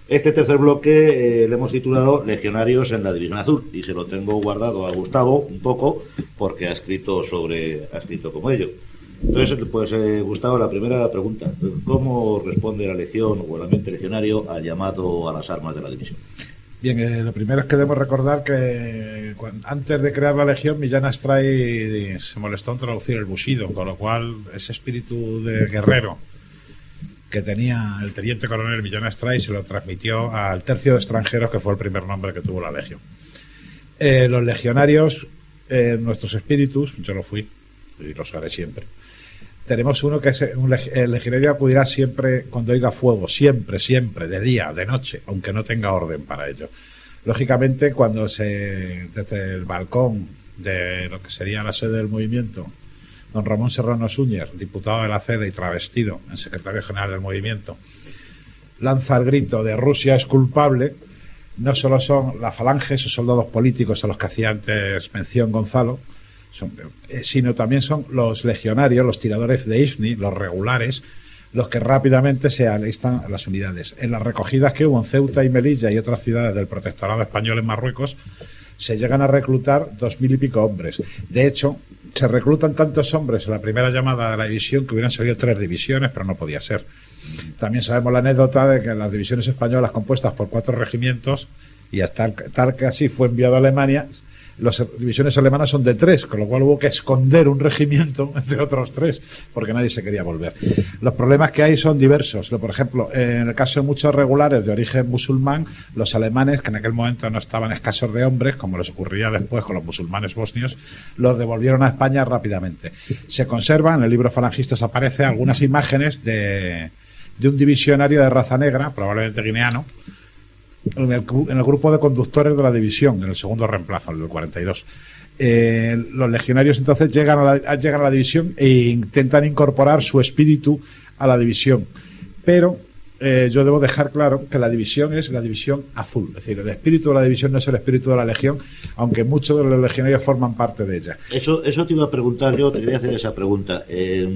Este tercer bloque le hemos titulado Legionarios en la División Azul, y se lo tengo guardado a Gustavo un poco porque ha escrito como ello. Entonces, pues Gustavo, la primera pregunta: ¿cómo responde la Legión o el ambiente legionario al llamado a las armas de la división? Bien, lo primero es que debemos recordar que antes de crear la Legión, Millán Astray se molestó en traducir el Bushido, con lo cual ese espíritu de guerrero que tenía el teniente coronel Millán Astray se lo transmitió al tercio de extranjeros, que fue el primer nombre que tuvo la Legión. Los legionarios, nuestros espíritus, yo lo fui y lo seré siempre. Tenemos uno que es el legionario acudirá siempre cuando oiga fuego, siempre, de día, de noche, aunque no tenga orden para ello. Lógicamente, cuando desde el balcón de lo que sería la sede del movimiento, don Ramón Serrano Súñer, diputado de la CEDE y travestido en secretario general del movimiento, lanza el grito de Rusia es culpable, no solo son la falange, esos soldados políticos a los que hacía antes mención Gonzalo, sino también son los legionarios, los tiradores de IFNI, los regulares, los que rápidamente se alistan a las unidades. En las recogidas que hubo en Ceuta y Melilla y otras ciudades del protectorado español en Marruecos, se llegan a reclutar 2000 y pico hombres. De hecho, se reclutan tantos hombres en la primera llamada de la división que hubieran salido 3 divisiones, pero no podía ser. También sabemos la anécdota de que las divisiones españolas compuestas por 4 regimientos, y hasta tal que así fue enviado a Alemania, las divisiones alemanas son de 3, con lo cual hubo que esconder un regimiento entre otros 3, porque nadie se quería volver. Los problemas que hay son diversos. Por ejemplo, en el caso de muchos regulares de origen musulmán, los alemanes, que en aquel momento no estaban escasos de hombres, como les ocurría después con los musulmanes bosnios, los devolvieron a España rápidamente. Se conservan, en el libro Falangistas aparece algunas imágenes de un divisionario de raza negra, probablemente guineano, en el grupo de conductores de la división, en el segundo reemplazo, en el 42. Los legionarios entonces llegan a la división e intentan incorporar su espíritu a la división, pero yo debo dejar claro que la división es la división azul, es decir, el espíritu de la división no es el espíritu de la legión, aunque muchos de los legionarios forman parte de ella. Eso te iba a preguntar yo, te quería hacer esa pregunta.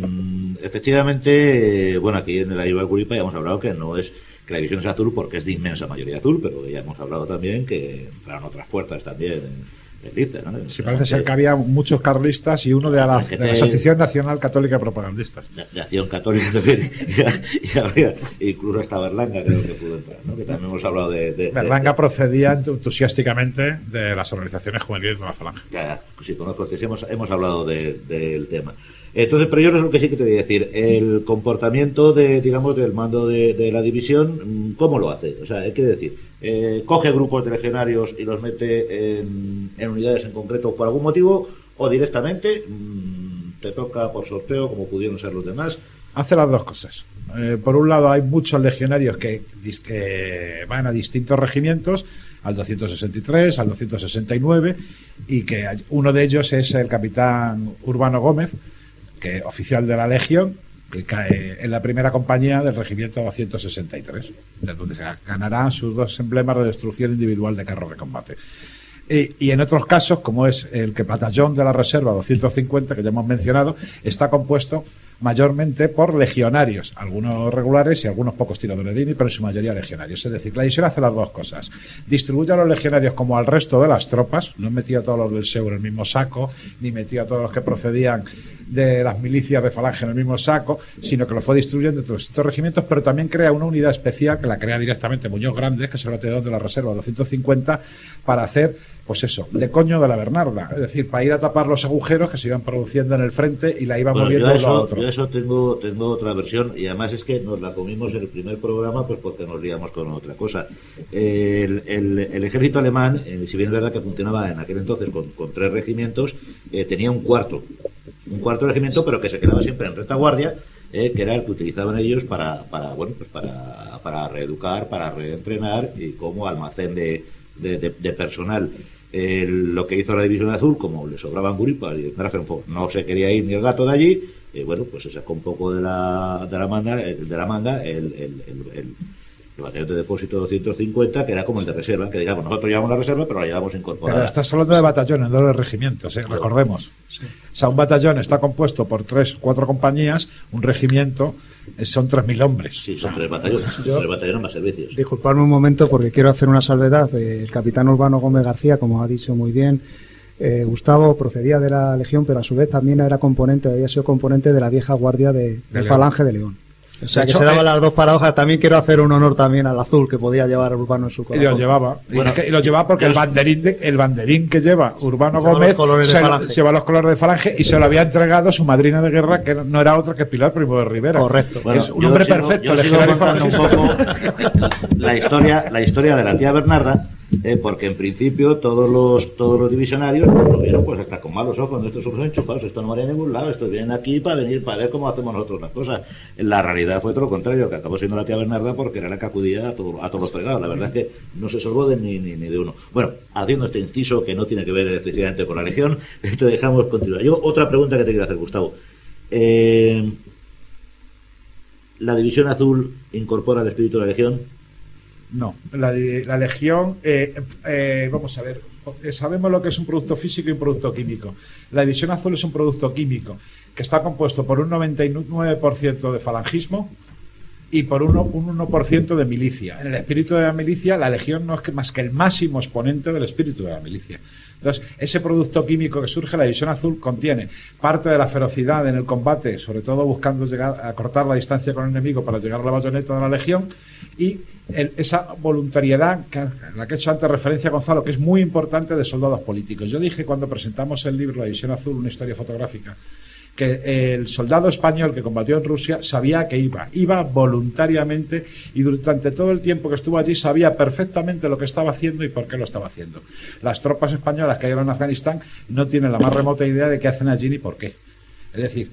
Efectivamente, bueno, aquí en el Ayuba Curipa ya hemos hablado que no es que la división es azul porque es de inmensa mayoría azul, pero ya hemos hablado también que entraron otras fuerzas también en Lice, ¿no? Sí, parece ser que había muchos carlistas y uno de la Asociación Nacional Católica de Propagandistas. De Acción Católica también, y había, incluso hasta Berlanga creo que pudo entrar, ¿no? Que también hemos hablado de Berlanga procedía entusiásticamente de las organizaciones juveniles de la Falange. Ya, sí, conozco, hemos hablado del tema. Entonces, pero yo lo que sí que te voy a decir, el comportamiento del mando de la división, ¿cómo lo hace? O sea, hay que decir, coge grupos de legionarios y los mete en unidades en concreto por algún motivo, o directamente te toca por sorteo, como pudieron ser los demás. Hace las dos cosas. Por un lado, hay muchos legionarios que van a distintos regimientos, al 263, al 269, y que uno de ellos es el capitán Urbano Gómez, que oficial de la Legión, que cae en la primera compañía del regimiento 263, de donde ganarán sus 2 emblemas de destrucción individual de carros de combate. Y en otros casos, como es el que batallón de la reserva 250, que ya hemos mencionado, está compuesto mayormente por legionarios, algunos regulares y algunos pocos tiradores de INI, pero en su mayoría legionarios. Es decir, la división hace las dos cosas: distribuye a los legionarios como al resto de las tropas, no metía a todos los del SEU en el mismo saco, ni metía a todos los que procedían de las milicias de Falange en el mismo saco, sino que lo fue distribuyendo entre estos regimientos, pero también crea una unidad especial que la crea directamente Muñoz Grandes, que es el bateador de la reserva 250, para hacer, pues eso, de coño de la Bernarda, es decir, para ir a tapar los agujeros que se iban produciendo en el frente y la iban moviendo de uno a otro. Yo eso tengo otra versión, y además es que nos la comimos en el primer programa, pues porque nos liamos con otra cosa. El ejército alemán, si bien es verdad que funcionaba en aquel entonces con 3 regimientos, tenía un cuarto regimiento, pero que se quedaba siempre en retaguardia, que era el que utilizaban ellos para reeducar, para reentrenar y como almacén de personal. Lo que hizo la División Azul, como le sobraban guripas y el Grafenfort no se quería ir ni el gato de allí, bueno, pues se sacó un poco de la manga el batallón de depósito 250, que era como el de reserva, que digamos, nosotros llevamos la reserva, pero la llevamos incorporada. Pero estás hablando de batallones, no de regimientos, recordemos. Sí. O sea, un batallón está compuesto por 3 o 4 compañías, un regimiento son 3.000 hombres. Sí, son 3 batallones, 3 batallones más servicios. Disculpadme un momento porque quiero hacer una salvedad. El capitán Urbano Gómez García, como ha dicho muy bien, Gustavo procedía de la Legión, pero a su vez también había sido componente de la vieja guardia de Falange de León. O sea, que se daban las dos paradojas. También quiero hacer un honor también al azul que podía llevar Urbano en su corazón. Y lo llevaba. Bueno, y lo llevaba porque el banderín que lleva Urbano Gómez lleva los colores de Falange y se lo había entregado su madrina de guerra, que no era otra que Pilar Primo de Rivera. Correcto. Bueno, es un hombre perfecto. Yo sigo contando un poco la historia de la tía Bernarda, porque en principio todos los divisionarios pues, lo vieron pues hasta con malos ojos. Estos son enchufados, esto no va a ningún lado, estos vienen aquí para ver cómo hacemos nosotros las cosas. La realidad fue todo lo contrario, que acabó siendo la tía Bernarda porque era la que acudía a todos los fregados. La verdad es que no se salvó ni de uno. Bueno, haciendo este inciso que no tiene que ver específicamente con la Legión, te dejamos continuar. Yo otra pregunta que te quiero hacer, Gustavo. ¿La División Azul incorpora el espíritu de la Legión? No, la Legión, vamos a ver, sabemos lo que es un producto físico y un producto químico. La División Azul es un producto químico que está compuesto por un 99% de falangismo y por un 1% de milicia. En el espíritu de la milicia, la Legión no es más que el máximo exponente del espíritu de la milicia. Entonces, ese producto químico que surge, la División Azul, contiene parte de la ferocidad en el combate, sobre todo buscando llegar a cortar la distancia con el enemigo para llegar a la bayoneta de la Legión, y esa voluntariedad a la que he hecho antes referencia Gonzalo, que es muy importante, de soldados políticos. Yo dije cuando presentamos el libro La División Azul, una historia fotográfica, que el soldado español que combatió en Rusia sabía que iba voluntariamente, y durante todo el tiempo que estuvo allí sabía perfectamente lo que estaba haciendo y por qué lo estaba haciendo. Las tropas españolas que llegaron en Afganistán no tienen la más remota idea de qué hacen allí ni por qué. Es decir,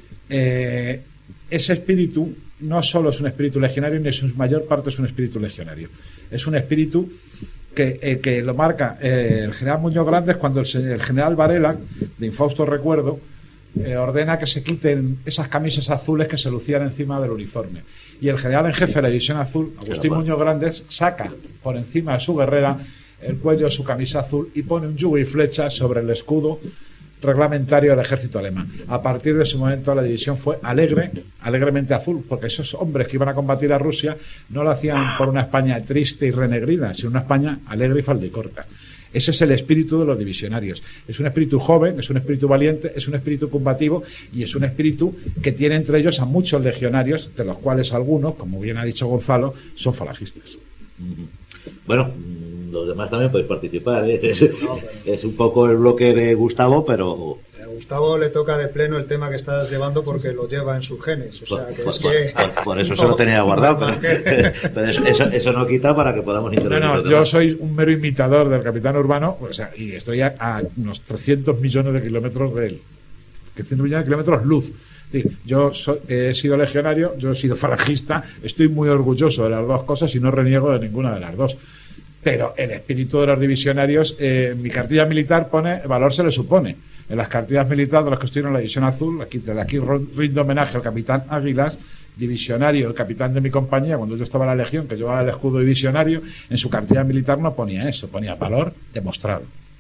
ese espíritu no solo es un espíritu legionario, ni en su mayor parte es un espíritu legionario. Es un espíritu que lo marca el general Muñoz Grandes cuando el general Varela, de infausto recuerdo, ordena que se quiten esas camisas azules que se lucían encima del uniforme. Y el general en jefe de la División Azul, Agustín Muñoz Grandes, saca por encima de su guerrera el cuello de su camisa azul y pone un yugo y flecha sobre el escudo reglamentario del ejército alemán. A partir de ese momento la división fue alegremente azul, porque esos hombres que iban a combatir a Rusia no lo hacían por una España triste y renegrida, sino una España alegre y faldicorta. Ese es el espíritu de los divisionarios. Es un espíritu joven, es un espíritu valiente, es un espíritu combativo y es un espíritu que tiene entre ellos a muchos legionarios, de los cuales algunos, como bien ha dicho Gonzalo, son falangistas. Bueno, los demás también podéis participar, ¿eh? Es un poco el bloque de Gustavo, pero... A Gustavo le toca de pleno el tema que estás llevando porque lo lleva en sus genes. O sea, por eso se lo tenía guardado, pero eso no quita para que podamos intervenir. No, yo soy un mero imitador del capitán Urbano, o sea, y estoy a unos 300 millones de kilómetros de él. 300 millones de kilómetros luz. Yo he sido legionario, yo he sido falangista, estoy muy orgulloso de las dos cosas y no reniego de ninguna de las dos. Pero el espíritu de los divisionarios, mi cartilla militar pone, valor se le supone. En las cartillas militares de los que estuvieron en la División Azul, aquí rindo homenaje al capitán Águilas, divisionario, el capitán de mi compañía, cuando yo estaba en la Legión, que llevaba el escudo divisionario, en su cartilla militar no ponía eso, ponía valor demostrado.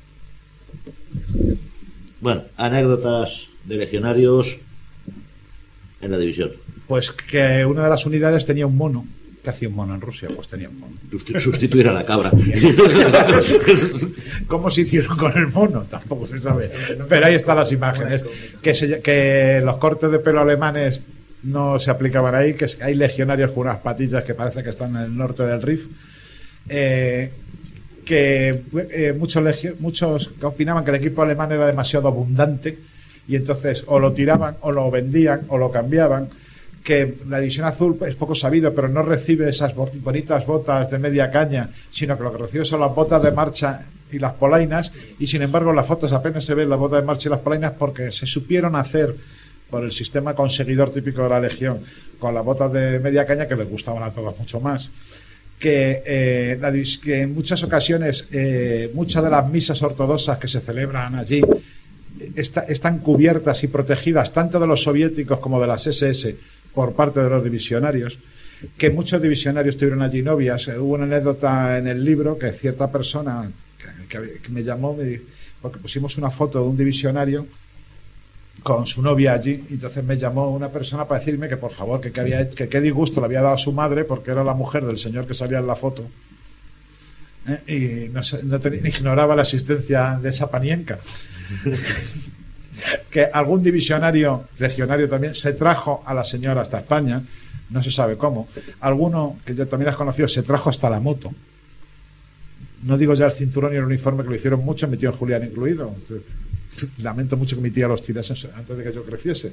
Bueno, anécdotas de legionarios en la división. Pues que una de las unidades tenía un mono. ¿Qué hacía un mono en Rusia? Pues tenía un mono. Sustituir a la cabra. ¿Cómo se hicieron con el mono? Tampoco se sabe. Pero ahí están las imágenes. Que los cortes de pelo alemanes no se aplicaban ahí, que hay legionarios con unas patillas que parece que están en el norte del Rif. Muchos opinaban que el equipo alemán era demasiado abundante y entonces o lo tiraban o lo vendían o lo cambiaban. Que la División Azul es poco sabido, pero no recibe esas bonitas botas de media caña, sino que lo que recibe son las botas de marcha y las polainas, y sin embargo en las fotos apenas se ven las botas de marcha y las polainas porque se supieron hacer por el sistema conseguidor típico de la Legión, con las botas de media caña que les gustaban a todos mucho más. Que en muchas ocasiones muchas de las misas ortodoxas que se celebran allí están cubiertas y protegidas tanto de los soviéticos como de las SS por parte de los divisionarios, que muchos divisionarios tuvieron allí novias. Hubo una anécdota en el libro que cierta persona que me llamó, porque pusimos una foto de un divisionario con su novia allí, y entonces me llamó una persona para decirme que por favor, que qué disgusto le había dado a su madre, porque era la mujer del señor que salía en la foto, y ignoraba la existencia de esa panienca. Que algún divisionario, legionario también, se trajo a la señora hasta España, no se sabe cómo. Alguno, que yo también has conocido, se trajo hasta la moto. No digo ya el cinturón y el uniforme, que lo hicieron mucho, mi tío Julián incluido. Lamento mucho que mi tía los tirase antes de que yo creciese.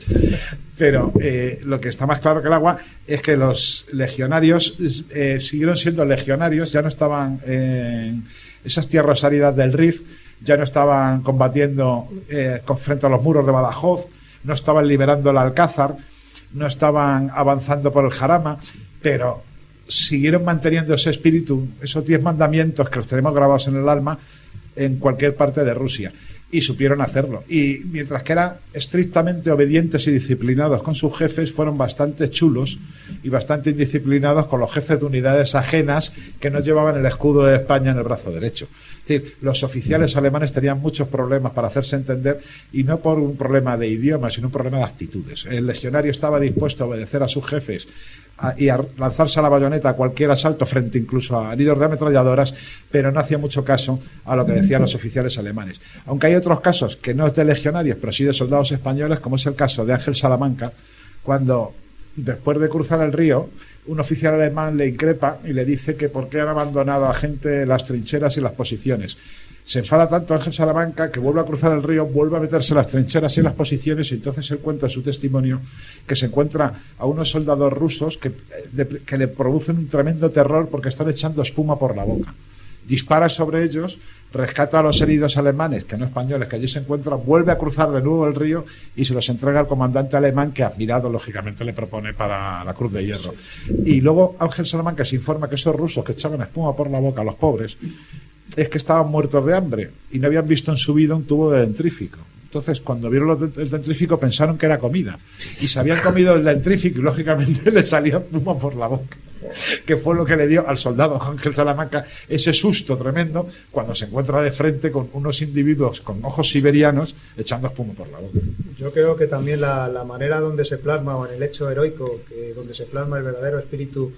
Pero lo que está más claro que el agua es que los legionarios siguieron siendo legionarios, ya no estaban en esas tierras áridas del Rif, ya no estaban combatiendo frente a los muros de Badajoz, no estaban liberando el Alcázar, no estaban avanzando por el Jarama, pero siguieron manteniendo ese espíritu, esos 10 mandamientos que los tenemos grabados en el alma en cualquier parte de Rusia. Y supieron hacerlo. Y mientras que eran estrictamente obedientes y disciplinados con sus jefes, fueron bastante chulos y bastante indisciplinados con los jefes de unidades ajenas que no llevaban el escudo de España en el brazo derecho. Es decir, los oficiales alemanes tenían muchos problemas para hacerse entender, y no por un problema de idioma, sino un problema de actitudes. El legionario estaba dispuesto a obedecer a sus jefes y a lanzarse a la bayoneta a cualquier asalto, frente incluso a heridos de ametralladoras, pero no hacía mucho caso a lo que decían los oficiales alemanes. Aunque hay otros casos que no es de legionarios, pero sí de soldados españoles, como es el caso de Ángel Salamanca, cuando después de cruzar el río, un oficial alemán le increpa y le dice que por qué han abandonado a gente las trincheras y las posiciones. Se enfada tanto Ángel Salamanca que vuelve a cruzar el río, vuelve a meterse en las trincheras y en las posiciones, y entonces él cuenta en su testimonio que se encuentra a unos soldados rusos que le producen un tremendo terror porque están echando espuma por la boca. Dispara sobre ellos, rescata a los heridos alemanes, que no españoles, que allí se encuentran, vuelve a cruzar de nuevo el río y se los entrega al comandante alemán, que admirado lógicamente le propone para la Cruz de Hierro. Y luego Ángel Salamanca se informa que esos rusos que echaban espuma por la boca a los pobres es que estaban muertos de hambre y no habían visto en su vida un tubo de dentrífico. Entonces, cuando vieron el dentrífico, pensaron que era comida, y se habían comido el dentrífico y lógicamente le salía espuma por la boca, que fue lo que le dio al soldado Ángel Salamanca ese susto tremendo cuando se encuentra de frente con unos individuos con ojos siberianos echando espuma por la boca. Yo creo que también la manera donde se plasma, o en el hecho heroico, donde se plasma el verdadero espíritu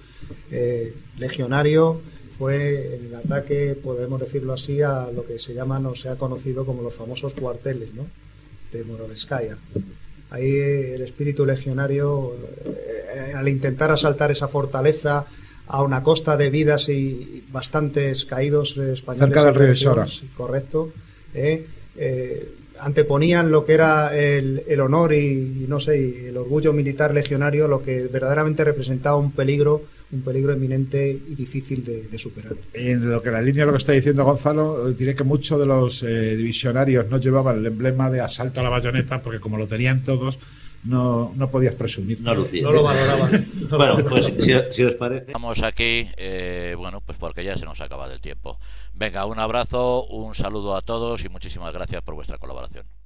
legionario, fue en el ataque, podemos decirlo así, a lo que se llama, no se ha conocido como los famosos cuarteles, ¿no?, de Morovskaya. Ahí el espíritu legionario, al intentar asaltar esa fortaleza a una costa de vidas y bastantes caídos españoles cerca del río Sora, correcto, anteponían lo que era el honor y no sé, y el orgullo militar legionario, lo que verdaderamente representaba un peligro eminente y difícil de superar. En lo que la línea de lo que está diciendo Gonzalo, diré que muchos de los divisionarios no llevaban el emblema de asalto a la bayoneta, porque como lo tenían todos, no podías presumir. No lo valoraban. Bueno, pues si os parece. Estamos aquí, bueno, pues porque ya se nos ha acabado el tiempo. Venga, un abrazo, un saludo a todos y muchísimas gracias por vuestra colaboración.